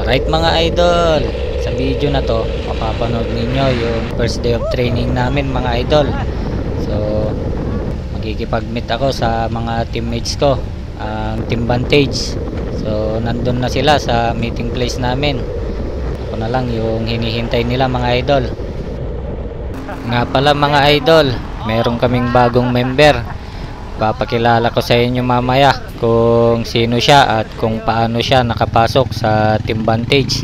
Alright mga idol, sa video na to mapapanood ninyo yung first day of training namin mga idol. So magkikipag-meet ako sa mga teammates ko, ang Team Vantage. So nandun na sila sa meeting place namin. Ako na lang yung hinihintay nila mga idol. Nga pala mga idol, meron kaming bagong member. Papakilala ko sa inyo mamaya kung sino siya at kung paano siya nakapasok sa Team Vantage.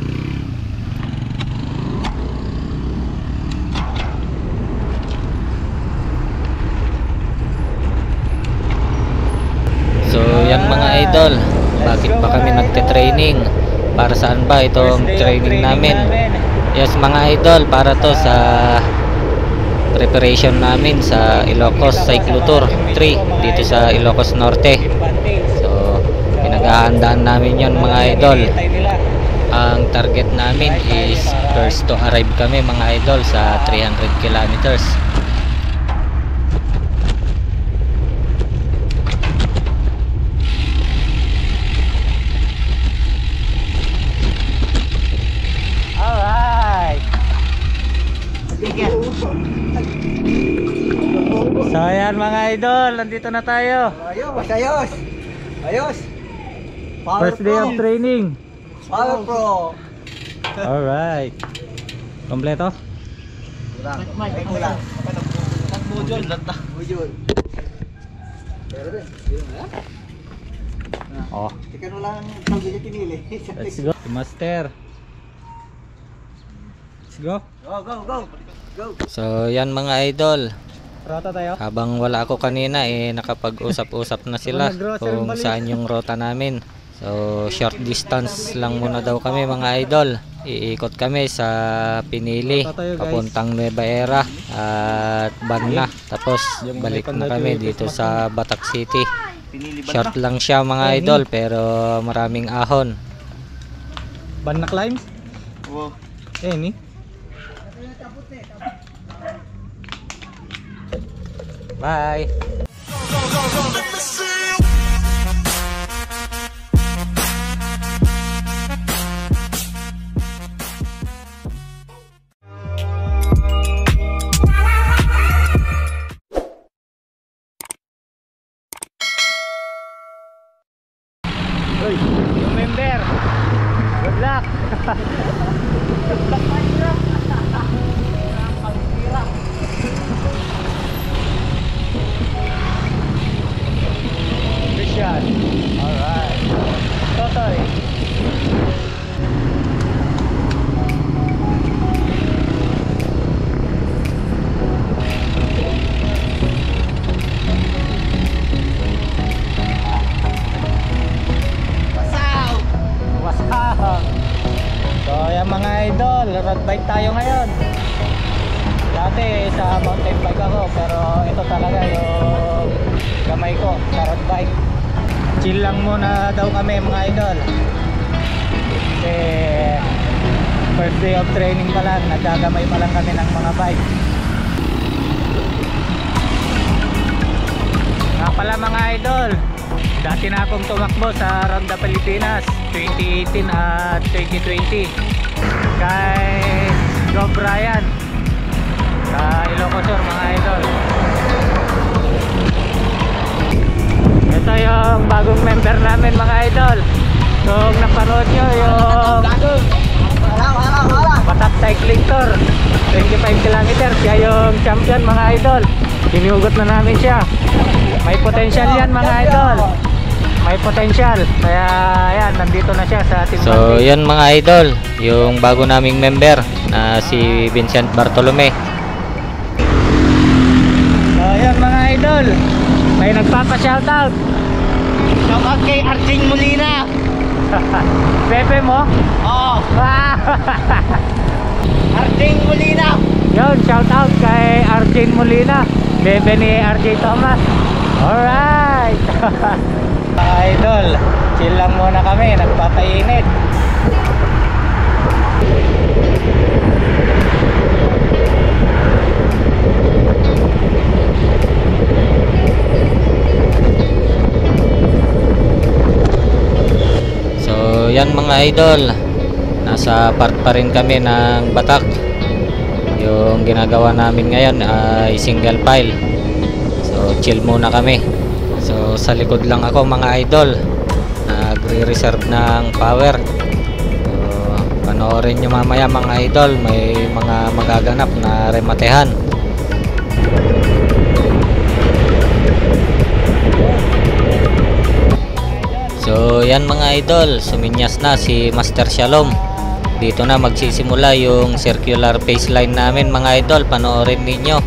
So yan mga idol, bakit pa kami nagte-training? Para saan ba itong training namin? Yes mga idol, para to sa preparation namin sa Ilocos Cyclotour 3 dito sa Ilocos Norte. So pinaghahandaan namin yon mga idol. Ang target namin is first to arrive kami mga idol sa 300 kilometers. So ayan mga idol, nandito na tayo. Ayos. Ayos. First day of training. Power Pro. Alright. Kompleto? Kulang. Bujol. Bujol. Oh, Tika na lang ang pinili. let's go. Master. Let's go. Go. So yan mga idol. Rata tayo. Habang wala ako kanina nakapag-usap-usap na sila kung saan yung rota namin. So short distance lang muna daw kami mga idol. Iikot kami sa Pinili papuntang Nueva Ecija at Banna. Tapos balik na kami dito sa Batak City. Short lang siya mga idol pero maraming ahon. Banna climbs? Wow. Ni? Bye. Yung member, good luck. Christian, alright. Totoy. So ayan mga idol, road bike tayo ngayon. Dati sa mountain bike ako, pero ito talaga yung gamay ko sa road bike. Chill lang muna daw kami mga idol. Kasi first day of training pa lang, nagagamay pa lang kami ng mga bike. Nga pala mga idol, dati na akong tumakbo sa Ronda Pilipinas 2018 at 2020 kay Go Brian sa Ilocos Sur mga idol. Ito yung bagong member namin mga idol. Kung napanood nyo yung Batak Cycling Tour 25 km, siya yung champion mga idol. Hinugot na namin siya. May potential yan mga idol. May potential. Kaya ayan, nandito na siya sa Team Vantage. So yan mga idol, yung bago naming member na si Vincent Bartolome. So yan mga idol, may nagpapa-shoutout. Shoutout kay Arjing Molina. Pepe mo? Oo. Arjing Molina. Yun, shoutout kay Arjing Molina, bebe ni RJ Thomas. Alright. Mga idol, chill lang muna kami, nagpapainit. So yan mga idol, nasa part pa rin kami ng Batak. Yung ginagawa namin ngayon ay single file. So chill muna kami. So sa likod lang ako mga idol, nagre-reserve ng power. So panoorin nyo mamaya mga idol, may mga magaganap na rematehan. So yan mga idol, suminyas na si Master Shalom. Dito na magsisimula yung circular baseline namin mga idol, panoorin ninyo.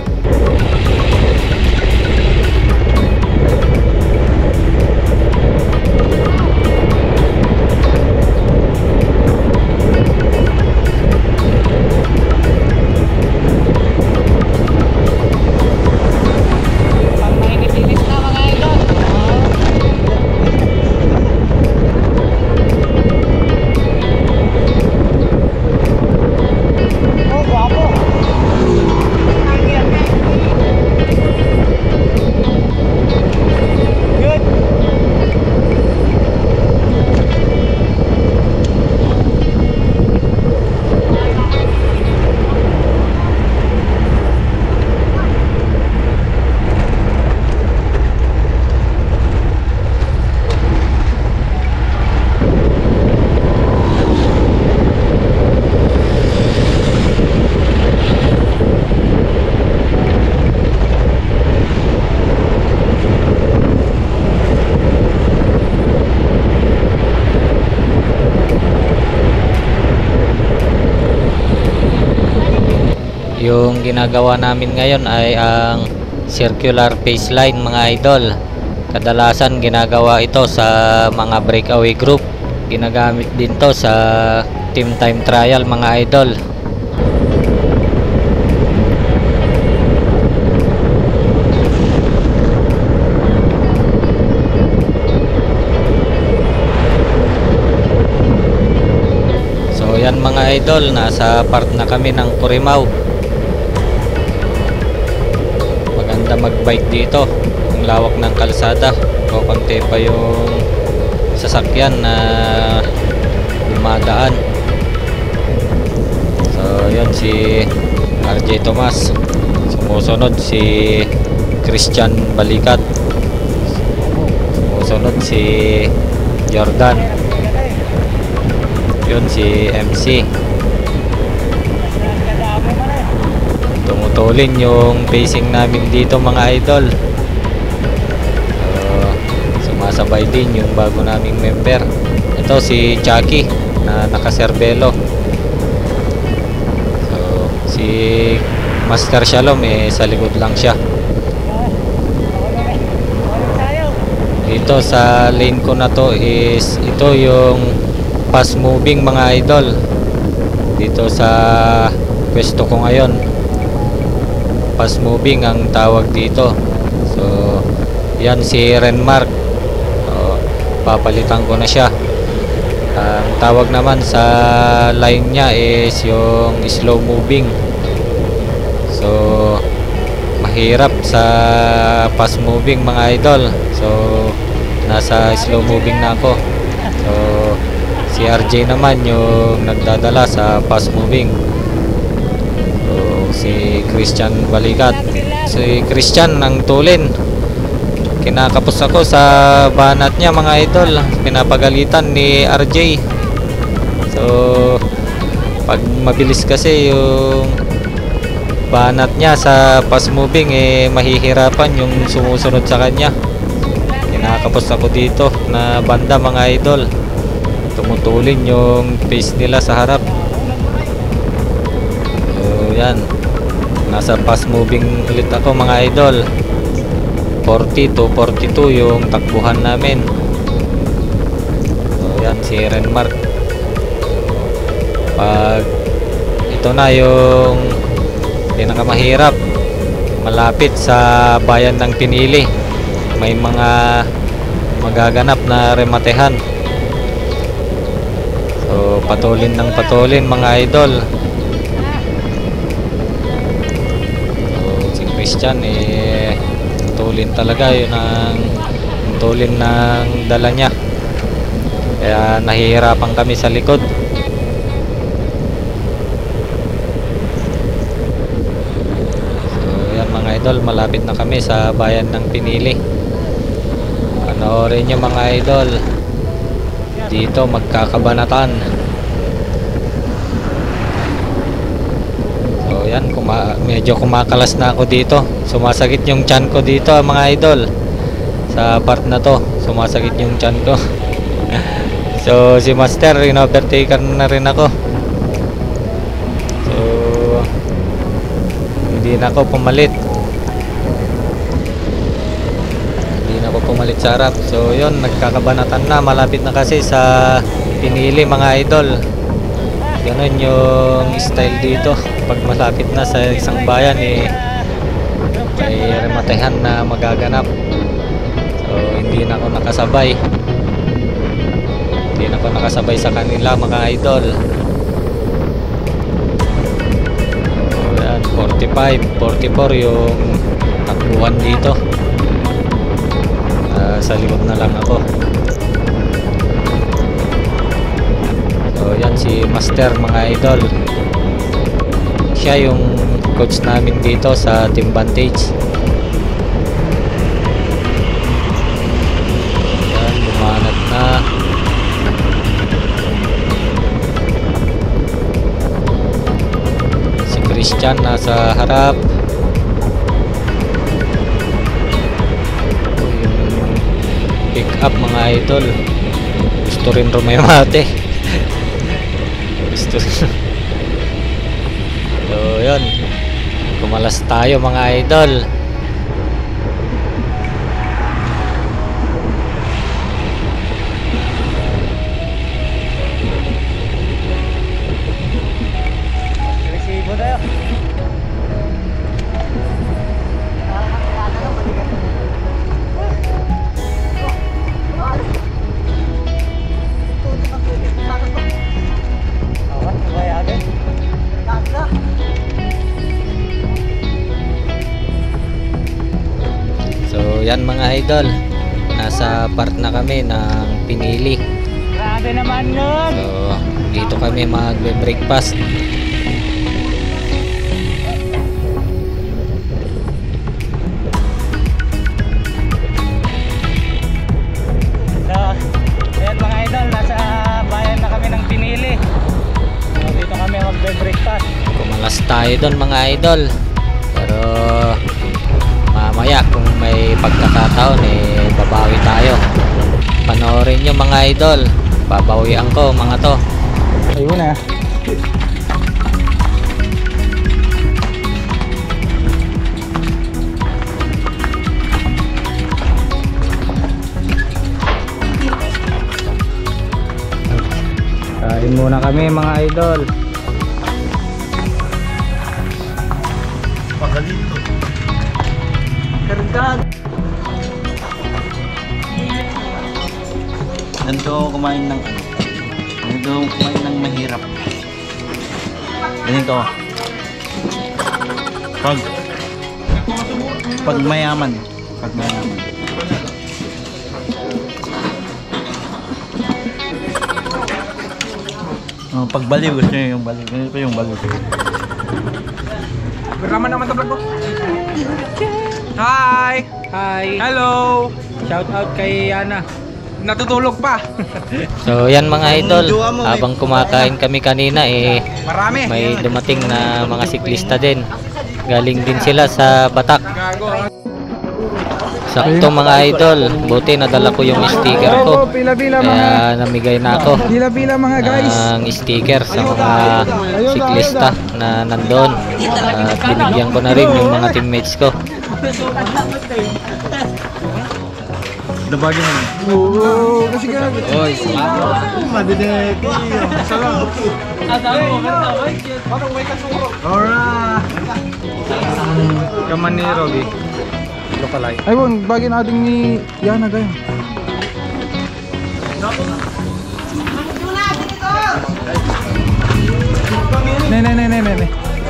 Yung ginagawa namin ngayon ay ang circular baseline mga idol. Kadalasan ginagawa ito sa mga breakaway group. Ginagamit din to sa team time trial mga idol. So yan mga idol, nasa part na kami ng Curimaw. Magbike dito, ang lawak ng kalsada, konti pa yung sasakyan na dumadaan. So yun si RJ Tomas, sumusunod si Christian Balikat, sumusunod si Jordan, yun si MC. Tumutulin yung pacing namin dito mga idol. Sumasabay din yung bago naming member. Ito si Chucky na nakaserbelo. So si Master Shalom sa likod lang siya. Dito sa lane ko na to is ito yung fast moving mga idol. Dito sa pwesto ko ngayon, fast moving ang tawag dito. So yan si Renmark, papalitan ko na siya. Ang tawag naman sa line niya is yung slow moving. So mahirap sa fast moving mga idol. So nasa slow moving na ako. So si RJ naman yung nagdadala sa fast moving. Si Christian Balikat, si Christian ang tulin. Kinakapos ako sa banat niya mga idol, pinapagalitan ni RJ. So pag mabilis kasi yung banat niya sa fast moving, mahihirapan yung sumusunod sa kanya. Kinakapos ako dito na banda mga idol, tumutulin yung pace nila sa harap. So yan, nasa fast moving ulit ako mga idol. 40 to 42 yung takbuhan namin. So yan si Renmark. Pag ito na yung pinakamahirap, malapit sa bayan ng Pinili, may mga magaganap na rematehan. So patulin ng patulin mga idol. Christian tulin talaga, yun ang tulin ng dala niya, kaya nahihirapan kami sa likod. idol, malapit na kami sa bayan ng Pinili. Panoorin nyo mga idol. Dito magkakabanatan. So yan, medyo kumakalas na ako dito. Sumasakit yung tiyan ko dito mga idol. Sa part na to, sumasakit yung tiyan ko. So si Master, in-overtaker na rin ako. So hindi na ako pumalit. Sa harap. So yun, nagkakabanatan na. Malapit na kasi sa Pinili mga idol. Ganon yung style dito. Pag malapit na sa isang bayan may rematahan na magaganap. So hindi na ako nakasabay. Hindi na ako nakasabay sa kanila mga idol. So yan, 45, 44 yung takbuhan dito. Sa likod na lang ako. So yan si Master mga idol. Siya yung coach namin dito sa Team Vantage. Yan, bumanat na. Si Christian nasa harap. Pick up mga idol. Gusto rin rumemate. Gusto rin. So yun, kumalas tayo mga idol. Resibo tayo. So yan mga idol, nasa part na kami ng Pinili. Grabe naman nun. So dito kami magbe-breakfast. So ayan mga idol, nasa bayan na kami ng Pinili. So dito kami magbe-breakfast. Kumalas tayo doon mga idol. Pero mamaya kung may pagkakataon babawi tayo. Panoorin nyo mga idol. Babawian ko mga to. Ayun na. Kain muna kami mga idol. Pagalito. Kargan. Ganito kumain ng ano? Ganito kumain ng mahirap. Ganito. Pag mayaman. Pag mayaman. Oh, pag baliw, gusto nyo yung baliw. Ganito yung baliw. Beraman naman tablag ko. Hi! Hi! Hello! Shout out kay Yana. Natutulog pa. So yan mga idol, habang kumakain kami kanina Marami. may dumating na mga siklista din. Galing din sila sa Batak. Sakto mga idol, buti nadala ko yung sticker ko. Kaya namigay na ako ng sticker sa mga siklista na nandoon. At binigyan ko na rin yung mga teammates ko. Dabagin mo. Oo, kasi gano'n. Oy, Madidik. salam. Alright. Kaman ni Rogi. Lokalay. Ay, bon, bagay natin ni Yana gaya. Ne.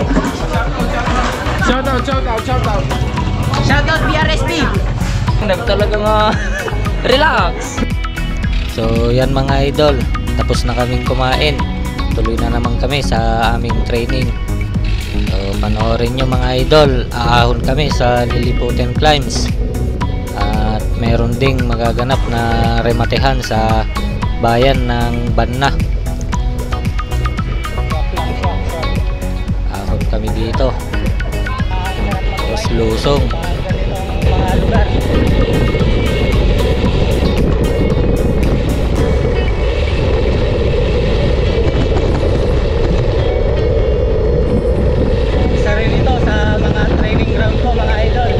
Shout out. Shout out BRST. Talaga nga relax. So yan mga idol, tapos na kaming kumain. Tuloy na naman kami sa aming training. So panoorin nyo mga idol, aahon kami sa Liliputin Climbs at meron ding magaganap na rematehan sa bayan ng Banna. Ahon kami dito, tapos lusong. Mga lugar. Isa rin ito sa mga training ground ko mga idol.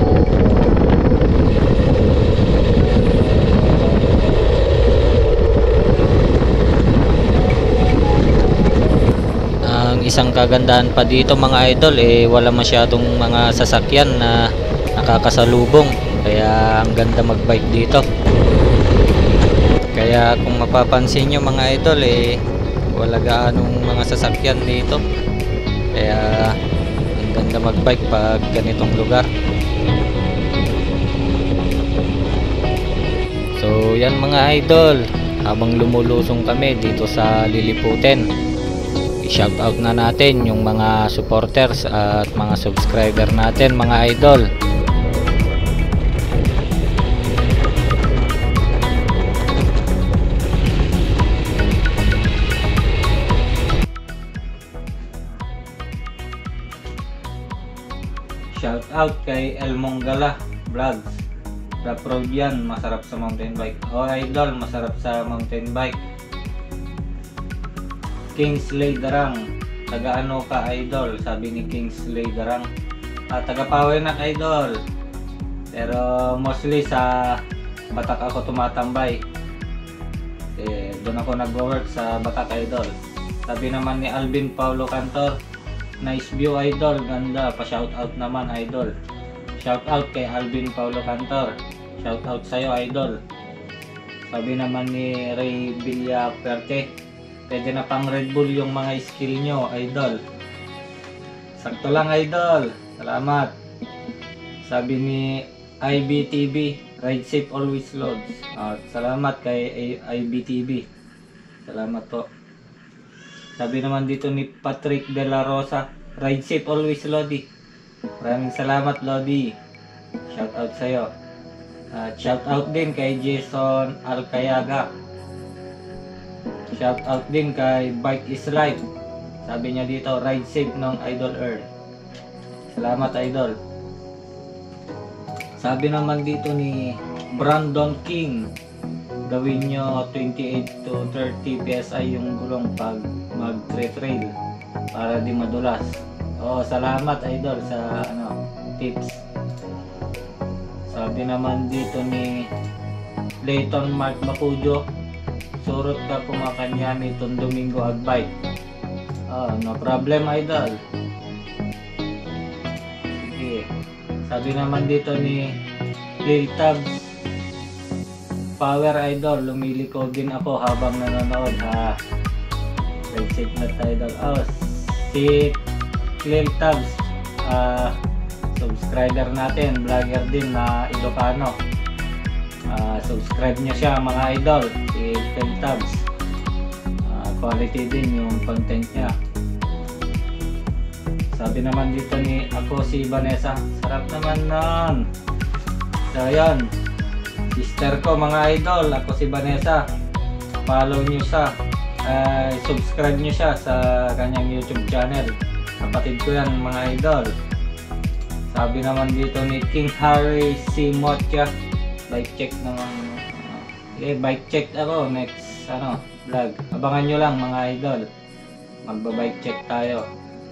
Ang isang kagandahan pa dito mga idol, wala masyadong mga sasakyan na nakakasalubong, kaya ang ganda magbike dito. Kaya kung mapapansin nyo mga idol, wala gaanong mga sasakyan dito, kaya ang ganda magbike pag ganitong lugar. So yan mga idol, habang lumulusong kami dito sa Liliputin, i-shoutout na natin yung mga supporters at mga subscriber natin mga idol. Shoutout kay Elmong Gala Vlogs. Rap road yan, masarap sa mountain bike. Oh idol, masarap sa mountain bike. Kingsley Darang, taga ano ka idol? Sabi ni Kingsley Darang. Taga Pawenak idol. Pero mostly sa Batak ako tumatambay. Doon ako nag-work sa Batak idol. Sabi naman ni Alvin Paulo Cantor, nice view idol, ganda, pa-shoutout naman idol. Shoutout kay Alvin Paulo Cantor. Shoutout sa'yo idol. Sabi naman ni Ray Villaperte, pwede na pang Red Bull yung mga skill nyo idol. Sakto lang idol, salamat. Sabi ni IBTV, ride safe always loads. Salamat kay IBTV, salamat po. Sabi naman dito ni Patrick De La Rosa, ride safe always Lodi. Maraming salamat Lodi, shoutout sa'yo. Shoutout din kay Jason Alcayaga. Shoutout din kay Bike is Life. Sabi niya dito, ride safe ng Idol Earth. Salamat idol. Sabi naman dito ni Brandon King, gawin nyo 28 to 30 PSI yung gulong pag mag-trail para di madulas. Salamat idol sa tips. Sabi naman dito ni Layton Mark Bacujo, surot ka kumakanya nitong Domingo Agbike. No problem idol. Sige. Sabi naman dito ni Lil Tabs, power idol, lumiliko din ako habang nanonood ha. Safe na idol. Si Lil Tabs, subscriber natin, vlogger din na Ilocano. Subscribe nyo siya mga idol, si Lil Tabs. Quality din yung content niya. Sabi naman dito ni ako si Vanessa, sarap naman nun. So yun, sister ko mga idol, ako si Vanessa. Follow nyo siya, subscribe nyo siya sa kanyang YouTube channel. Kapatid ko yan mga idol. Sabi naman dito ni King Harry C. Motya, bike check naman. Bike check ako next vlog. Abangan nyo lang mga idol, magba-bike check tayo.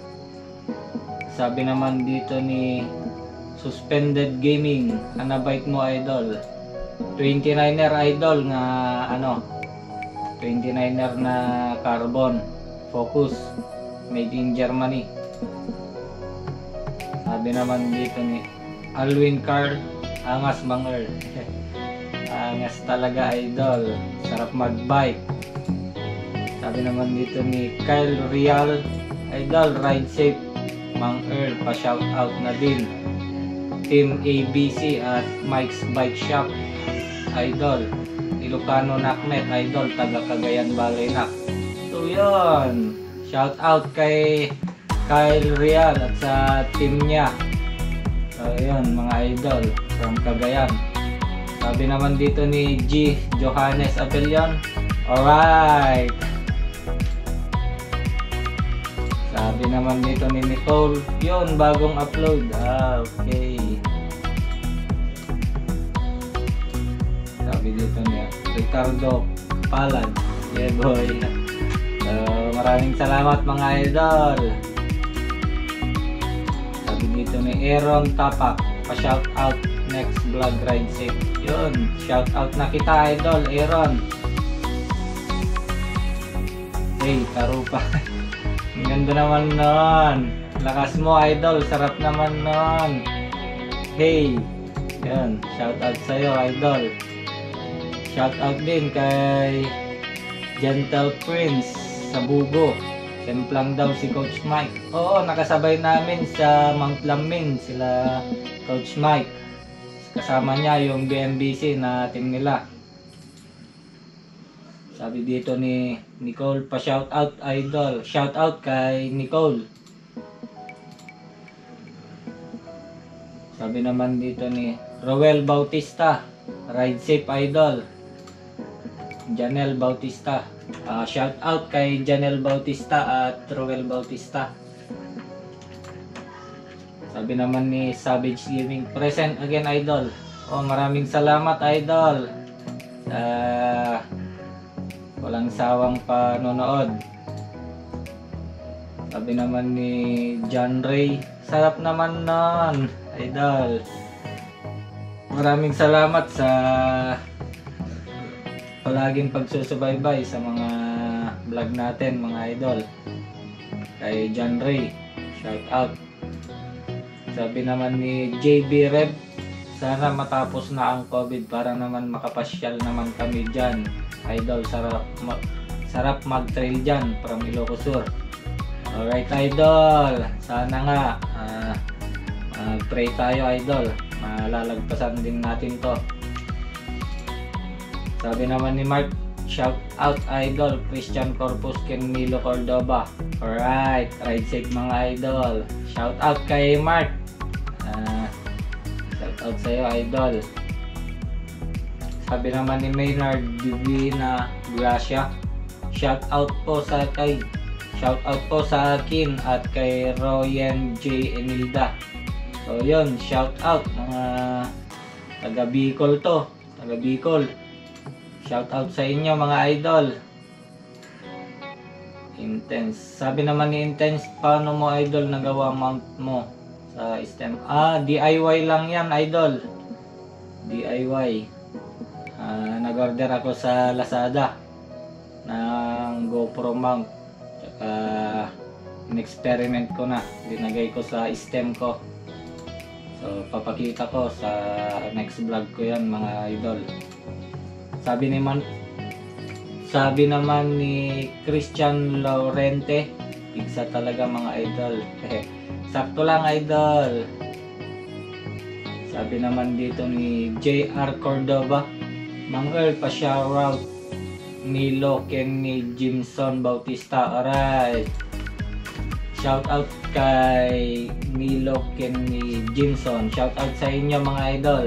Sabi naman dito ni Suspended Gaming, bike mo idol? 29er idol nga 29er na carbon focus, made in Germany. Sabi naman dito ni Alwin Car, angas manger. Angas talaga idol, sarap magbike. Sabi naman dito ni Kyle Real, idol, ride safe Mang Earl, pa shout out na din. Team ABC at Mike's Bike Shop idol, Ilocano Nakmet idol, taga Cagayan Valley Nak. So yun, shout out kay Kyle Real at sa team niya. So yun mga idol from Cagayan. Sabi naman dito ni G. Johannes Abelion, alright. Sabi naman dito ni Nicole, yun bagong upload. Okay. Sabi dito ni Ricardo Palad, yeah boy. So maraming salamat mga idol. Sabi dito ni Aaron Tapak, pa-shout out next vlog ride safe. Yun, shout out na kita idol, Aaron. Hey, Karupa. Ang ganda naman nun. Lakas mo idol, sarap naman nun. Hey, yun, shout out sa'yo idol. Shout out din kay Gentle Prince sa Bugo. Semplang daw si Coach Mike. Oo, nakasabay namin sa Mount Lamin sila Coach Mike. Kasama niya yung BMBC na team nila. Sabi dito ni Nicole, pa shout out idol. Shout out kay Nicole. Sabi naman dito ni Roel Bautista, ride safe idol. Janelle Bautista. Shout out kay Janelle Bautista at Roel Bautista. Sabi naman ni Savage Living, present again idol. Oh, maraming salamat idol. Walang sawang panonood. Sabi naman ni John Ray, sarap naman nun idol. Maraming salamat sa palaging pagsusubaybay sa mga vlog natin mga idol. Kay John Ray, shout out. Sabi naman ni JB Rev, sana matapos na ang COVID para naman makapasyal naman kami dyan idol. Sarap mag-trail dyan from Ilocos Sur. Alright idol, sana nga mag-pray tayo idol, malalagpasan din natin to. Sabi naman ni Mark, shout out idol, Christian Corpus Ken Milo Cordoba. Alright, ride safe mga idol. Shout out kay Mark. Shout out sa'yo idol. Sabi naman ni Maynard Divina Gracia, shout out po sa akin at kay Royen J. Enilda. So yun, shout out mga taga Bicol to, taga Bicol. Shout out sa inyo mga idol. Intense. Sabi naman ni Intense, paano mo idol nagawa mount mo sa stem? DIY lang yan idol. DIY. Nag-order ako sa Lazada ng GoPro mount. Tsaka in-experiment ko na. Dinagay ko sa stem ko. So papakita ko sa next vlog ko yan mga idol. Sabi naman ni Christian Laurente, pigsa talaga mga idol. Sakto lang idol. Sabi naman dito ni JR Cordoba, Mang Earl, pa-shoutout Nilo Ken ni Jimson Bautista. Alright, shout out kay Nilo Ken ni Jimson. Shout out sa inyo mga idol.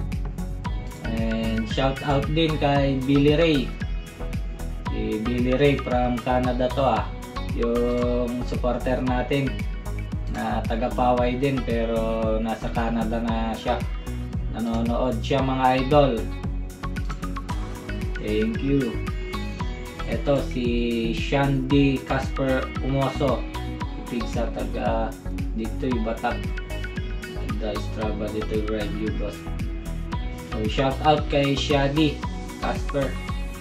And shout out din kay Billy Ray. Si Billy Ray from Canada to yung supporter natin na taga Paway din pero nasa Canada na siya. Nanonood siya mga idol. Thank you. Ito si Shandy Casper Umoso, sa taga dito yung Batak. Taga Strava dito yung review boss. So shout out kay Shadi Casper.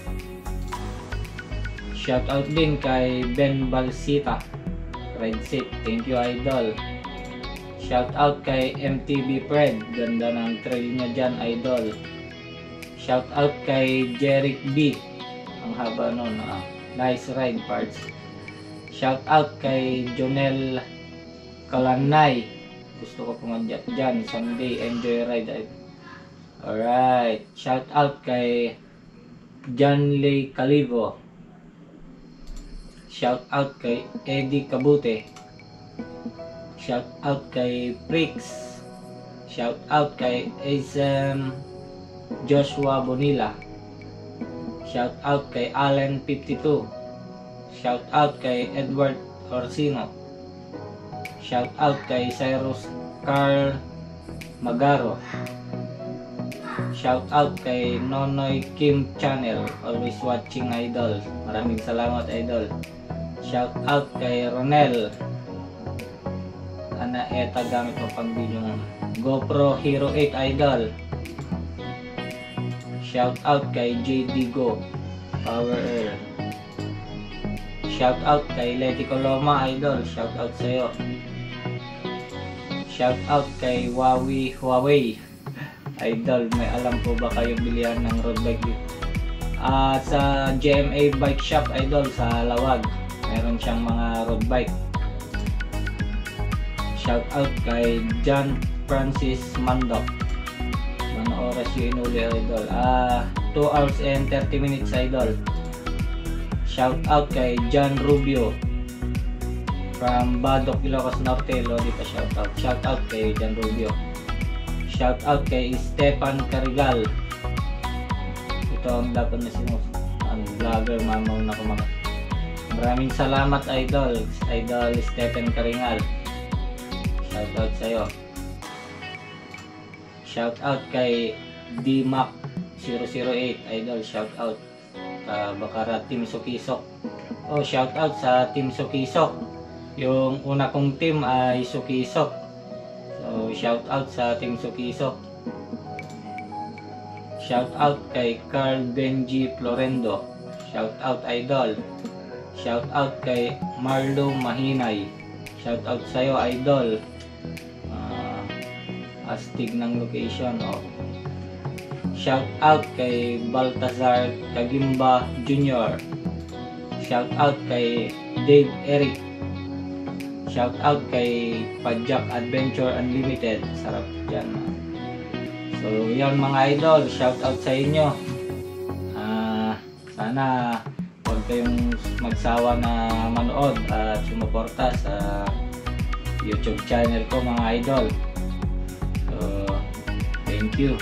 Shout out din kay Ben Balsita, ride safe. Thank you idol. Shout out kay MTV Fred, ganda ng trail niya dyan idol. Shout out kay Jeric B, ang haba nun, nice ride parts. Shout out kay Jonel Kalanay, gusto ko pumadyak dyan someday, enjoy ride. Alright, shout out kay John Lee Calivo. Shout out kay Eddie Cabute. Shout out kay Prix. Shout out kay Azem Joshua Bonilla. Shout out kay Allen 52. Shout out kay Edward Orsino. Shout out kay Cyrus Carl Magaro. Shout out kay Nonoy Kim Channel, always watching idol. Maraming salamat idol. Shout out kay Ronel. Ana eta gamit mo pang video ng GoPro Hero 8 idol. Shout out kay JD Go Power Air. Shout out kay Leti Coloma idol. Shout out sa'yo. Shout out kay Huawei idol. May alam po ba kayo bilihan ng road bike dito? Sa GMA Bike Shop idol sa Lawag, meron siyang mga road bike. Shout out kay John Francis Mandok. Ano oras yung inuli idol? 2 hours and 30 minutes idol. Shout out kay John Rubio from Badok, Ilocos Norte, Lodi pa shout out. Shout out kay John Rubio. Shout out kay Stefan Carigal. Ito ang dapat na vlogger, mamaw na kumakas. Maraming salamat idol. Idol Stefan Carigal. Shout out sa'yo. Shout out kay DMAC 008 idol. Shout out Bakara Team Sukisok. Shout out sa Team Sukisok. Yung una kong team ay Sukisok. So shout out sa Team Sukisok. Shout out kay Carl Benji Florendo. Shout out idol. Shout out kay Marlo Mahinay. Shout out sa'yo idol. Astig ng location. Shout out kay Baltazar Kagimba Jr. Shout out kay Dave Eric. Shout out kay Pajak Adventure Unlimited. Sarap dyan. So yan mga idol, shout out sa inyo. Sana huwag kayong magsawa na manood at sumuporta sa YouTube channel ko mga idol. So thank you.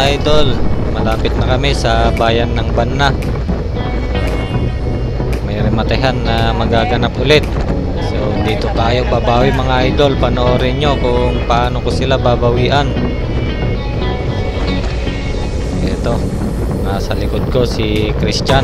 idol, malapit na kami sa bayan ng Banna. May rematehan na magaganap ulit. So dito tayo babawi mga idol. Panoorin nyo kung paano ko sila babawian. Ito, nasa likod ko si Christian.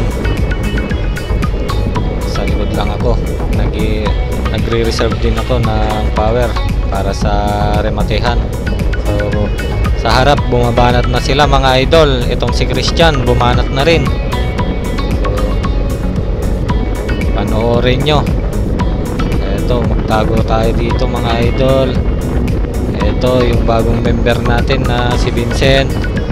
Sa likod lang ako. Nagre-reserve din ako ng power para sa rematehan. So sa harap bumabanat na sila mga idol. Itong si Christian bumanat na rin. So panoorin nyo. Ito, magtago tayo dito mga idol. Ito yung bagong member natin na si Vincent.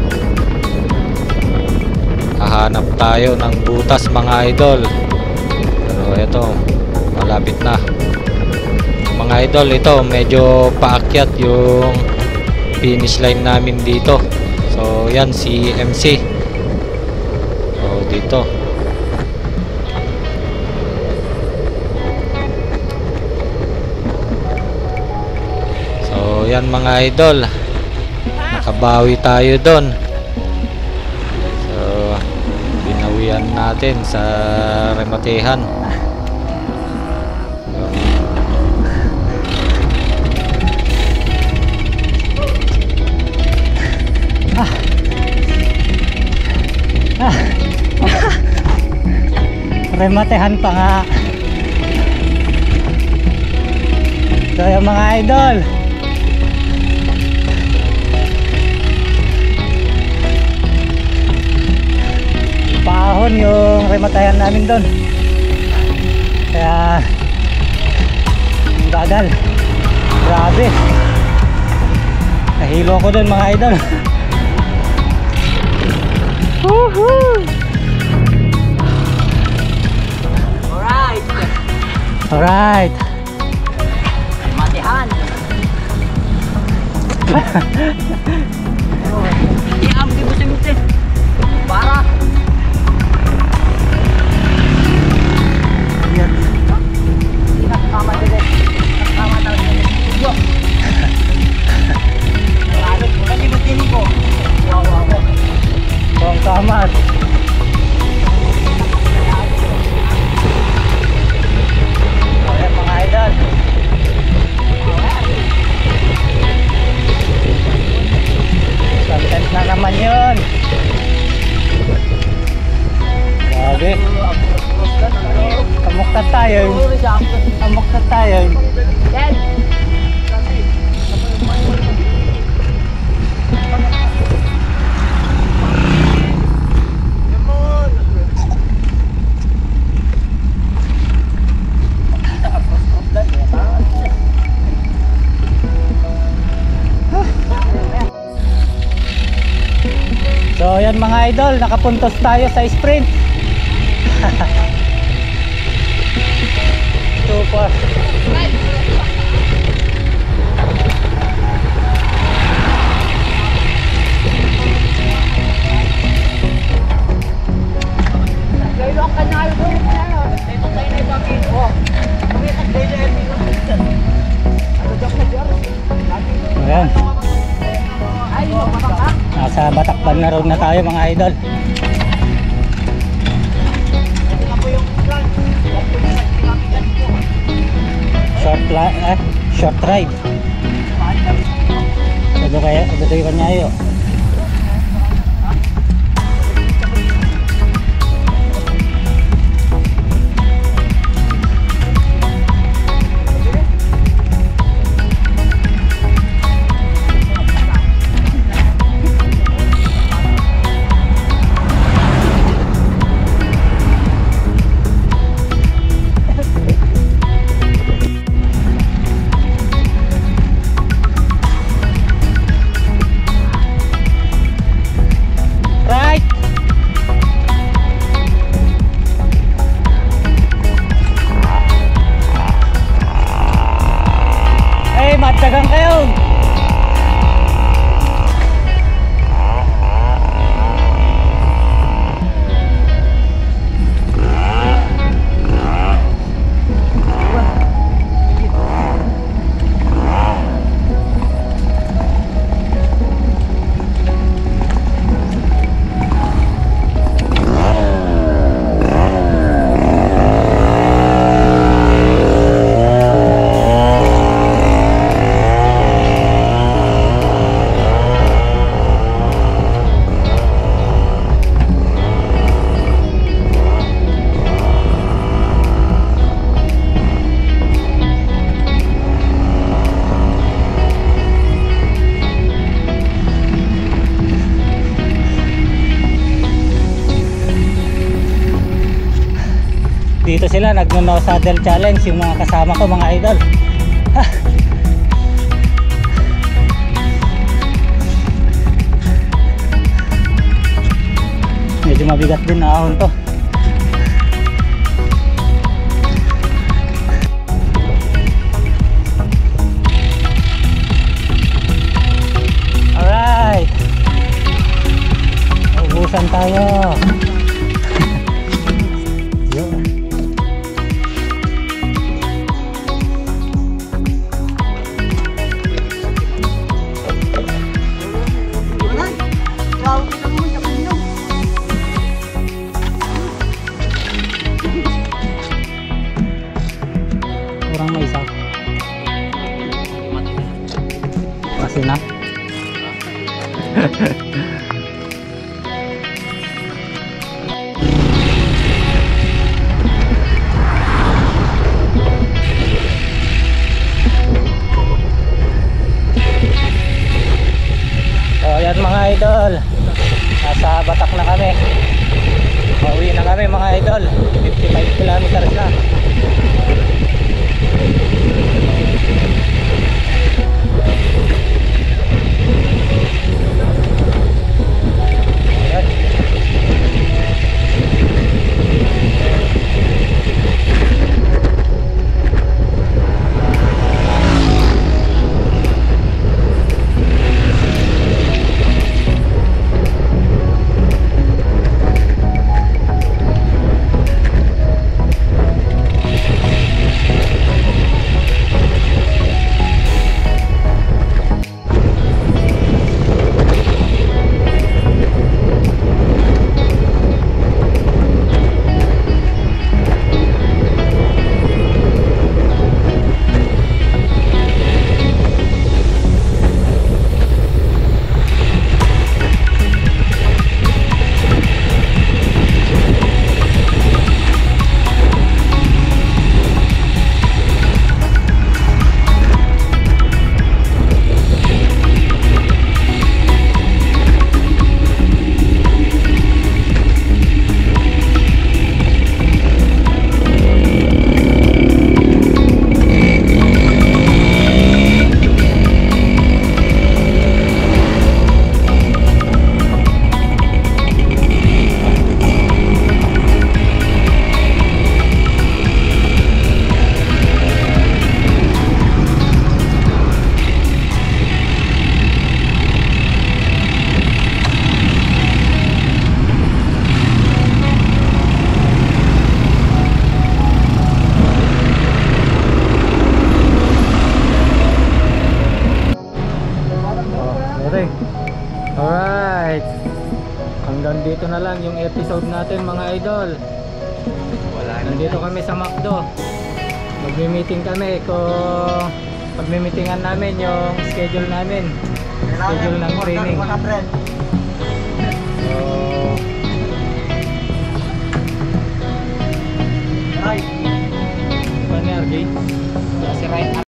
Hahanap tayo ng butas mga idol. Pero ito, malapit na mga idol. Ito medyo paakyat yung finish line namin dito. So yan si MC. So dito yan mga idol, nakabawi tayo doon. So binawian natin sa rematehan. Rematehan pa nga. So yung mga idol, paahon yung rematayan namin doon, kaya ang bagal, grabe, nahilo ko doon mga idol. Woohoo! Alright, Matihan. Iambi mo simute. Para. Yan. Nakama dito. Nakama talaga. Yo. Ano, kasi mo din ko. Wow. bong tamat. Ayan mga idol, content na naman yun. Grabe, kamukta tayo. Kamukta tayo. So yan mga idol, nakapuntos tayo sa sprint. Super. Ayan. Nasa Batakban na road na tayo mga idol. Short ride. Ito yung kanyayo. Dito sila nagno-no saddle challenge yung mga kasama ko mga idol. Medyo mabigat din na ahon to. Alright, ubusan tayo. Yun. Kurang may isa. Kasi na. So ayan mga idol, nasa Batak na kami. Pauwi na kami mga idol. 55 kilometers na. Alright, hanggang dito na lang yung episode natin mga idol. Nandito kami sa McDo. Magmi-meeting kami kung pagmi-meetingan namin yung schedule namin. Schedule ng training. So, Right. ano yan, Arjay? Si Ryan.